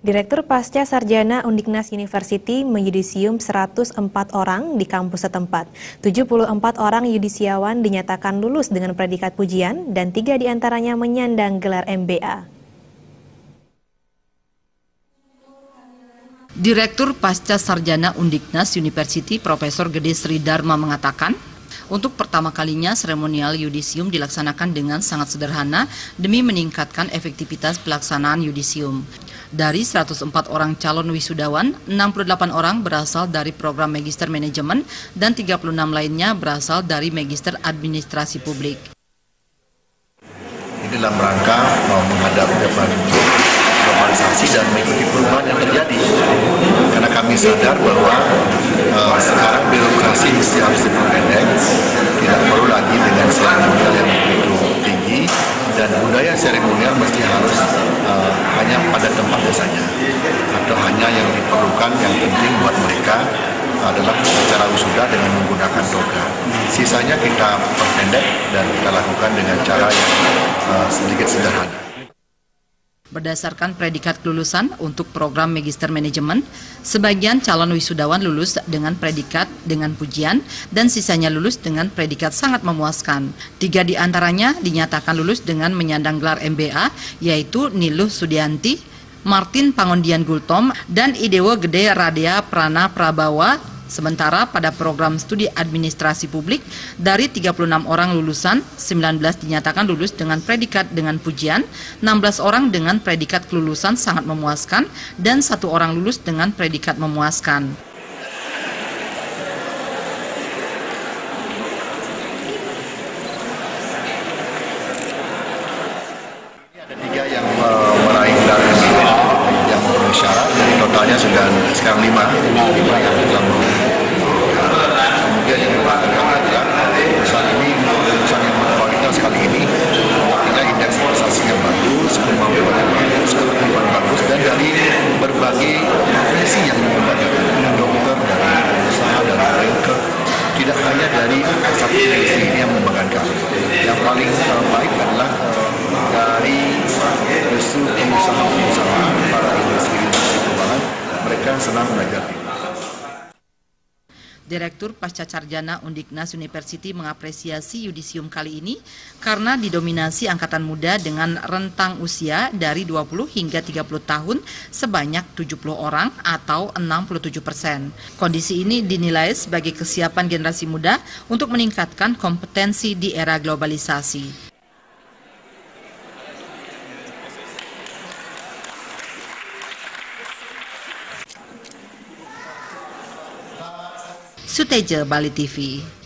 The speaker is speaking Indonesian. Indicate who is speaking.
Speaker 1: Direktur Pasca Sarjana Undiknas University meyudisium 104 orang di kampus setempat. 74 orang yudisiawan dinyatakan lulus dengan predikat pujian dan 3 diantaranya menyandang gelar MBA.
Speaker 2: Direktur Pasca Sarjana Undiknas University Profesor Gede Sri Dharma mengatakan, untuk pertama kalinya seremonial yudisium dilaksanakan dengan sangat sederhana demi meningkatkan efektivitas pelaksanaan yudisium. Dari 104 orang calon wisudawan, 68 orang berasal dari program Magister Manajemen dan 36 lainnya berasal dari Magister Administrasi Publik.
Speaker 3: Ini dalam rangka menghadapi globalisasi dan mengikuti perubahan yang terjadi. Karena kami sadar bahwa sekarang birokrasi mesti harus diperpendek, tidak perlu lagi dengan seremonial yang begitu tinggi, dan budaya seremonial mesti harus hanya pada tempatnya saja, atau hanya yang diperlukan, yang penting buat mereka adalah acara wisuda dengan menggunakan toga. Sisanya kita perpendek dan kita lakukan dengan cara yang sedikit sederhana.
Speaker 2: Berdasarkan predikat kelulusan untuk program Magister Manajemen, sebagian calon wisudawan lulus dengan predikat dengan pujian dan sisanya lulus dengan predikat sangat memuaskan. 3 diantaranya dinyatakan lulus dengan menyandang gelar MBA, yaitu Niluh Sudianti, Martin Pangondian Gultom, dan Idewo Gede Radea Prana Prabawa. Sementara pada program studi administrasi publik, dari 36 orang lulusan, 19 dinyatakan lulus dengan predikat dengan pujian, 16 orang dengan predikat kelulusan sangat memuaskan, dan 1 orang lulus dengan predikat memuaskan.
Speaker 3: Ada 3 yang meraih gelar MBA yang memenuhi syarat, dari totalnya sudah sekarang 5 yang telah kemudian yang memperkenalkan adalah lulusan ini, lulusan yang berkualitas kali ini, artinya indeks prestasinya bagus, kemampuannya bagus, keterampilan bagus, dan dari berbagai profesi yang membanggakan, dari dokter, dari pengusaha, dari banker, tidak hanya dari satu profesi ini yang membanggakan. Yang paling baik adalah dari justru pengusaha-pengusaha, para industri keuangan, mereka senang belajar.
Speaker 2: Direktur Pasca Sarjana Undiknas University mengapresiasi yudisium kali ini karena didominasi angkatan muda dengan rentang usia dari 20 hingga 30 tahun sebanyak 70 orang atau 67%. Kondisi ini dinilai sebagai kesiapan generasi muda untuk meningkatkan kompetensi di era globalisasi. Suteja, Bali TV.